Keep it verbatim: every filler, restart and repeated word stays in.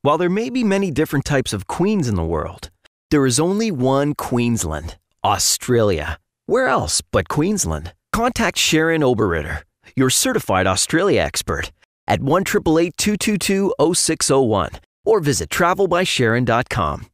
While there may be many different types of queens in the world, there is only one Queensland, Australia. Where else but Queensland? Contact Sharon Oberritter, your certified Australia expert, at one eight eight eight, two two two, zero six zero one or visit travel by sharon dot com.